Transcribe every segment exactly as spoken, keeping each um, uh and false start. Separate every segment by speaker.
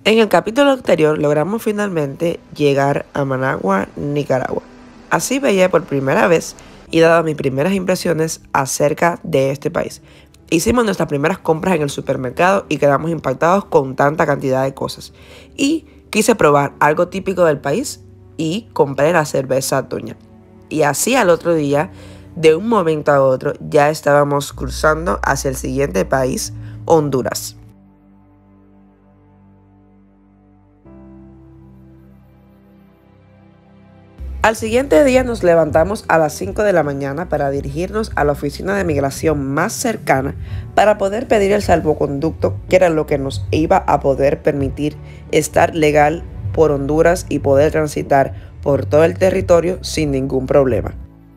Speaker 1: En el capítulo anterior logramos finalmente llegar a Managua, Nicaragua. Así veía por primera vez y daba mis primeras impresiones acerca de este país. Hicimos nuestras primeras compras en el supermercado y quedamos impactados con tanta cantidad de cosas. Y quise probar algo típico del país y compré la cerveza Toña. Y así al otro día, de un momento a otro, ya estábamos cruzando hacia el siguiente país, Honduras. Al siguiente día nos levantamos a las cinco de la mañana para dirigirnos a la oficina de migración más cercana para poder pedir el salvoconducto, que era lo que nos iba a poder permitir estar legal por Honduras y poder transitar por todo el territorio sin ningún problema.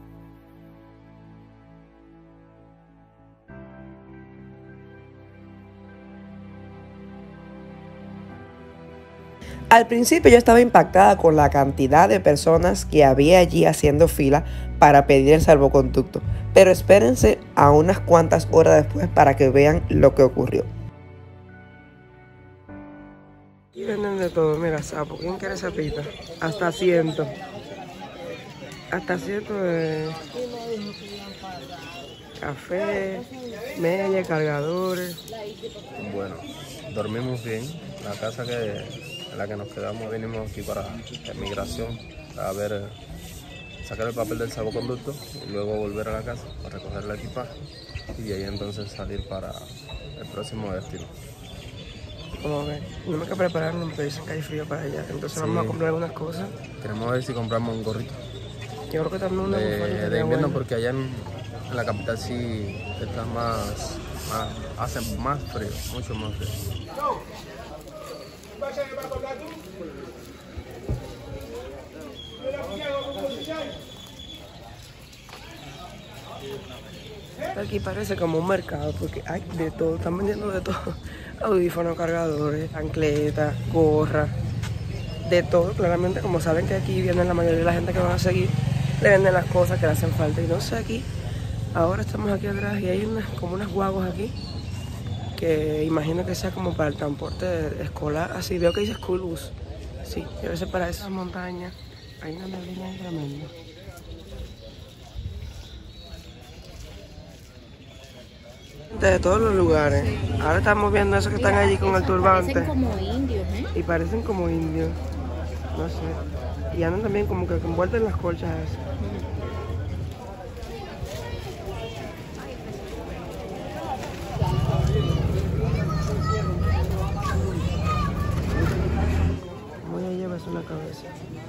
Speaker 1: Al principio yo estaba impactada con la cantidad de personas que había allí haciendo fila para pedir el salvoconducto, pero espérense a unas cuantas horas después para que vean lo que ocurrió. Aquí venden de todo, mira, sapo, ¿quién quiere sapita? Hasta ciento. Hasta ciento de café, media, cargadores.
Speaker 2: Bueno, dormimos bien. La casa que en la que nos quedamos, vinimos aquí para la migración, a ver, sacar el papel del salvoconducto y luego volver a la casa para recoger el equipaje y de ahí entonces salir para el próximo destino.
Speaker 1: Como que tenemos que prepararnos porque dicen que hay frío para allá, entonces sí, vamos a comprar algunas cosas.
Speaker 2: Queremos ver si compramos un gorrito.
Speaker 1: Yo creo que también una
Speaker 2: de, de invierno bueno. Porque allá en, en la capital sí está más, más, hace más frío, mucho más frío.
Speaker 1: Aquí parece como un mercado porque hay de todo, están vendiendo de todo. Audífonos, cargadores, ancletas, gorras, de todo. Claramente, como saben que aquí viene la mayoría de la gente que van a seguir, le venden las cosas que le hacen falta. Y no sé, aquí, ahora estamos aquí atrás y hay unas, como unas guaguas aquí que imagino que sea como para el transporte escolar. Así veo que dice school bus. Sí, debe ser para esas montañas. Hay una neblina tremenda. De todos los lugares. Ahora estamos viendo esos que están allí con el turbante.
Speaker 3: Parecen como indios, ¿eh?
Speaker 1: Y parecen como indios. No sé. Y andan también como que envueltos en las colchas esas. Como ella lleva eso en la cabeza.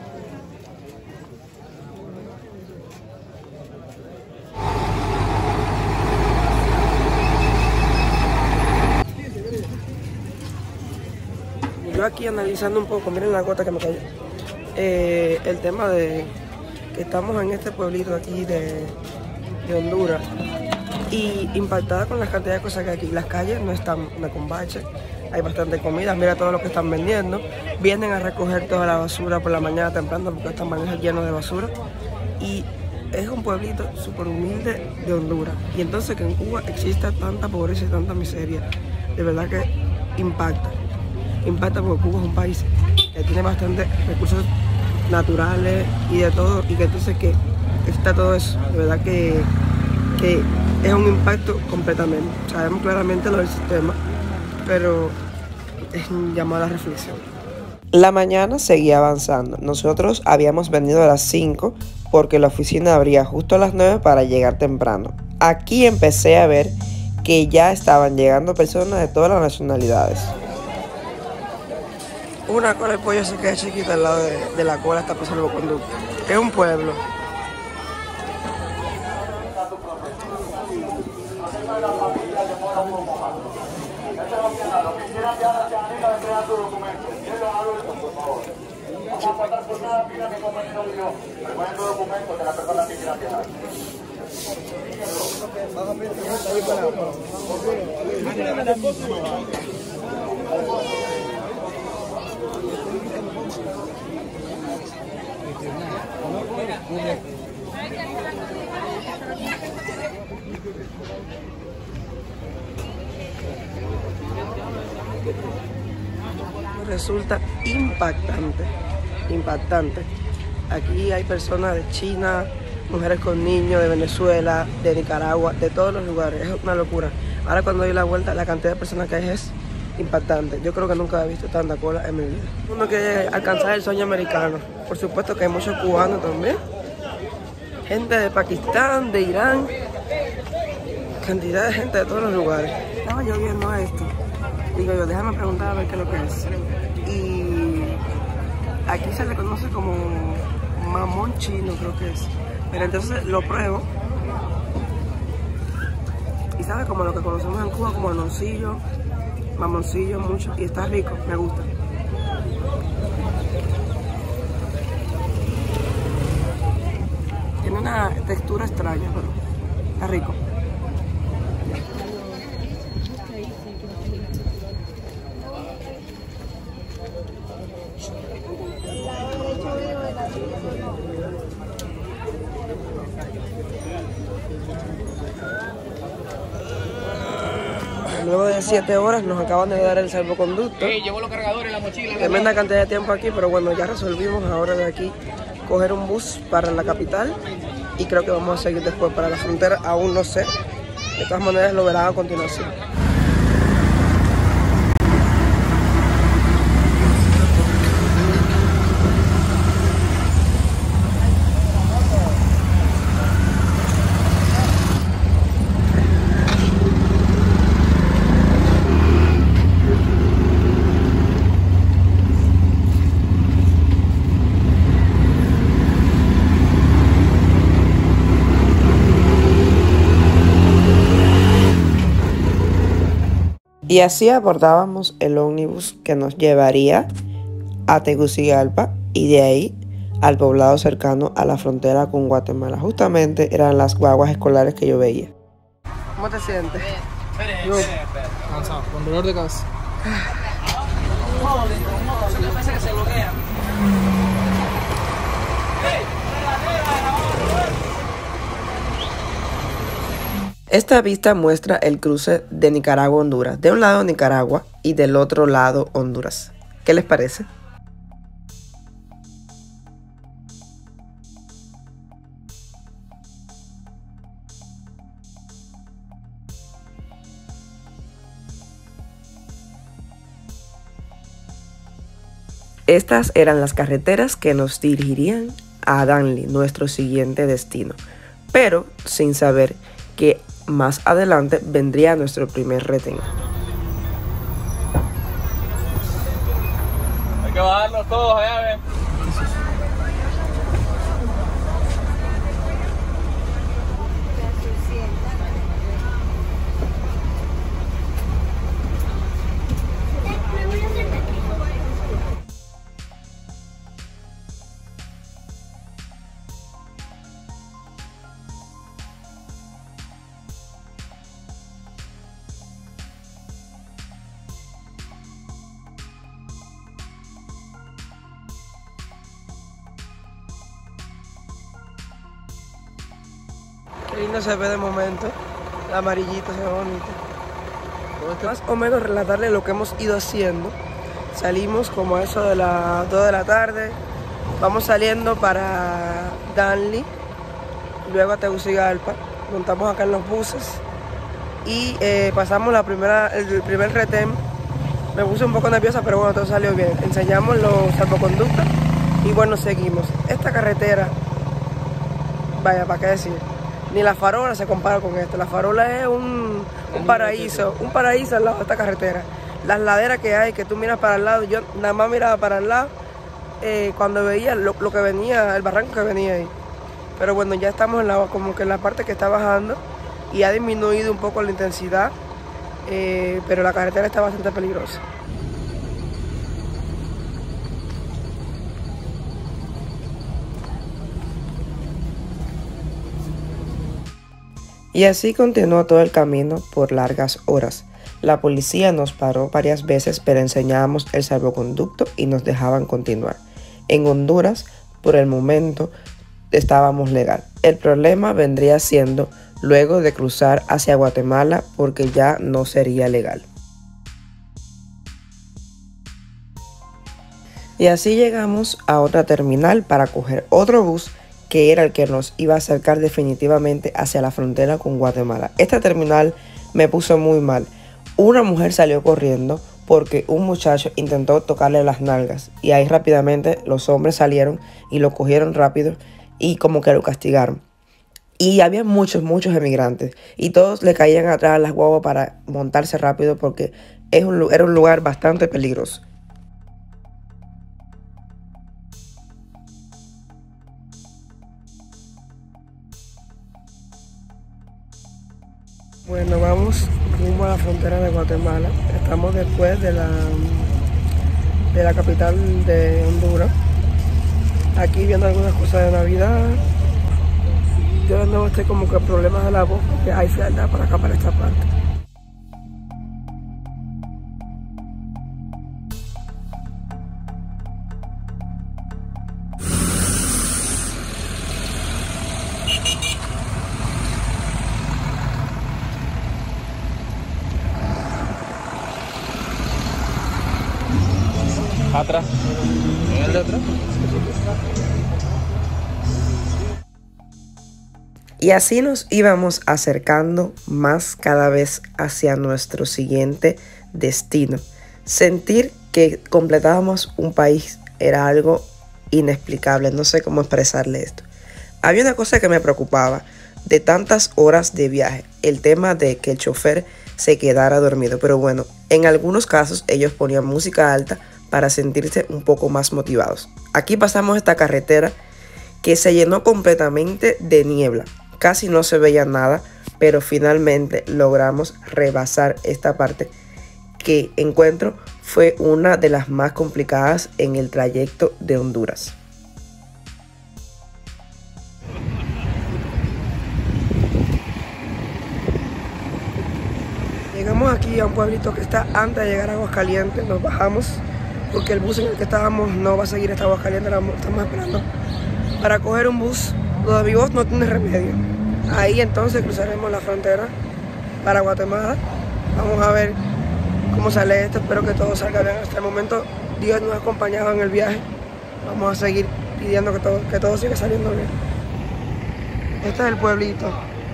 Speaker 1: Yo aquí analizando un poco, miren la gota que me cayó, eh, el tema de que estamos en este pueblito aquí de, de Honduras y impactada con la cantidad de cosas que hay aquí. Las calles no están de combache, hay bastante comida, mira todo lo que están vendiendo, vienen a recoger toda la basura por la mañana temprano porque están manejas llenos de basura y es un pueblito súper humilde de Honduras. Y entonces que en Cuba exista tanta pobreza y tanta miseria, de verdad que impacta. Impacta porque Cuba es un país que tiene bastantes recursos naturales y de todo, y que entonces que está todo eso, de verdad que, que es un impacto completamente. Sabemos claramente lo del sistema, pero es un llamado a la reflexión. La mañana seguía avanzando. Nosotros habíamos venido a las cinco porque la oficina abría justo a las nueve para llegar temprano. Aquí empecé a ver que ya estaban llegando personas de todas las nacionalidades. Una cola de pollo se queda chiquita al lado de, de la cola está por salvoconducto. Es un pueblo. resulta impactante, impactante. Aquí hay personas de China, mujeres con niños, de Venezuela, de Nicaragua, de todos los lugares. Es una locura. Ahora cuando doy la vuelta, la cantidad de personas que hay es impactante. Yo creo que nunca he visto tanta cola en mi vida. Uno quiere alcanzar el sueño americano. Por supuesto que hay muchos cubanos también. Gente de Pakistán, de Irán. Cantidad de gente de todos los lugares. Estaba yo viendo esto. Digo yo, déjame preguntar a ver qué es lo que es. Y aquí se le conoce como mamón chino, creo que es. Pero entonces lo pruebo. Y sabe como lo que conocemos en Cuba, como mamoncillo, mamoncillo mucho. Y está rico, me gusta. Tiene una textura extraña, pero está rico. Luego de siete horas nos acaban de dar el salvoconducto.
Speaker 3: Hey, llevo los cargadores, la mochila.
Speaker 1: Tremenda cantidad de tiempo aquí, pero bueno, ya resolvimos ahora de aquí coger un bus para la capital y creo que vamos a seguir después para la frontera, aún no sé. De todas maneras lo verán a continuación. Y así abordábamos el ómnibus que nos llevaría a Tegucigalpa y de ahí al poblado cercano a la frontera con Guatemala. Justamente eran las guaguas escolares que yo veía. ¿Cómo te sientes?
Speaker 3: Yo, cansado, con dolor de cabeza.
Speaker 1: Esta vista muestra el cruce de Nicaragua a Honduras. De un lado Nicaragua y del otro lado Honduras. ¿Qué les parece? Estas eran las carreteras que nos dirigirían a Danlí, nuestro siguiente destino, pero sin saber que más adelante vendría nuestro primer retén.
Speaker 3: Hay que bajarlos todos allá, ¿ves?
Speaker 1: Qué lindo se ve de momento, el amarillito se ve bonito. Más o menos relatarle lo que hemos ido haciendo. Salimos como a eso de las dos de la tarde, vamos saliendo para Danlí, luego a Tegucigalpa, montamos acá en los buses y eh, pasamos la primera, el primer retén. Me puse un poco nerviosa, pero bueno, todo salió bien. Enseñamos los salvoconductos y bueno, seguimos. Esta carretera, vaya, ¿para qué decir? Ni la farola se compara con esto. La farola es un, un paraíso, un paraíso al lado de esta carretera. Las laderas que hay, que tú miras para el lado, yo nada más miraba para el lado eh, cuando veía lo, lo que venía, el barranco que venía ahí. Pero bueno, ya estamos en la, como que en la parte que está bajando y ha disminuido un poco la intensidad, eh, pero la carretera está bastante peligrosa. Y así continuó todo el camino por largas horas. La policía nos paró varias veces, pero enseñábamos el salvoconducto y nos dejaban continuar. En Honduras, por el momento, estábamos legal. El problema vendría siendo luego de cruzar hacia Guatemala, porque ya no sería legal. Y así llegamos a otra terminal para coger otro bus que era el que nos iba a acercar definitivamente hacia la frontera con Guatemala. Esta terminal me puso muy mal. Una mujer salió corriendo porque un muchacho intentó tocarle las nalgas y ahí rápidamente los hombres salieron y lo cogieron rápido y como que lo castigaron. Y había muchos, muchos emigrantes y todos le caían atrás a las guaguas para montarse rápido porque es un, era un lugar bastante peligroso. Bueno, vamos rumbo a la frontera de Guatemala. Estamos después de la, de la capital de Honduras. Aquí viendo algunas cosas de Navidad. Yo de nuevo estoy como que problemas de la voz porque hay frialdad para acá, para esta parte.
Speaker 3: Atrás. ¿En el de atrás?
Speaker 1: Y así nos íbamos acercando más cada vez hacia nuestro siguiente destino. Sentir que completábamos un país era algo inexplicable, no sé cómo expresarle esto. Había una cosa que me preocupaba de tantas horas de viaje, el tema de que el chofer se quedara dormido. Pero bueno, en algunos casos ellos ponían música alta para sentirse un poco más motivados. Aquí pasamos esta carretera que se llenó completamente de niebla. Casi no se veía nada, pero finalmente logramos rebasar esta parte que encuentro fue una de las más complicadas en el trayecto de Honduras. Llegamos aquí a un pueblito que está antes de llegar a Aguascalientes. Nos bajamos porque el bus en el que estábamos no va a seguir hasta Aguascalientes. Estamos esperando para coger un bus donde mi voz no tiene remedio. Ahí entonces cruzaremos la frontera para Guatemala. Vamos a ver cómo sale esto. Espero que todo salga bien. Hasta el momento Dios nos ha acompañado en el viaje. Vamos a seguir pidiendo que todo, que todo siga saliendo bien. Este es el pueblito.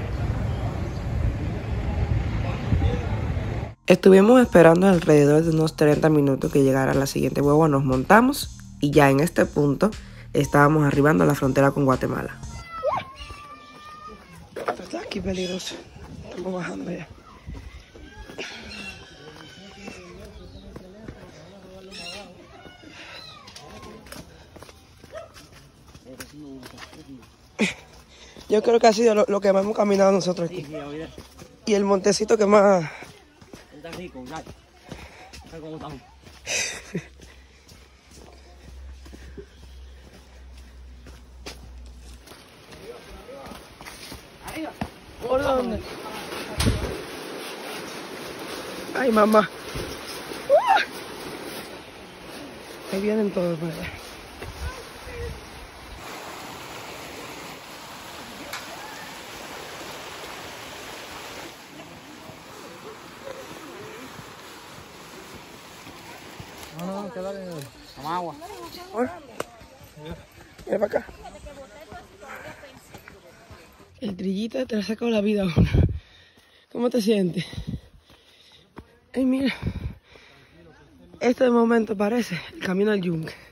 Speaker 1: Estuvimos esperando alrededor de unos treinta minutos que llegara la siguiente guagua. Nos montamos y ya en este punto estábamos arribando a la frontera con Guatemala. Esto está aquí peligroso. Estamos bajando ya. Yo creo que ha sido lo, lo que más hemos caminado nosotros aquí. Y el montecito que más... ¿Por dónde? Ay, mamá. Ahí vienen todos para allá.
Speaker 3: No, no, queda en toma agua.
Speaker 1: Mira para acá. El trillito te ha sacado la vida a uno. ¿Cómo te sientes? Ay, mira. Este de momento parece el camino al yunque.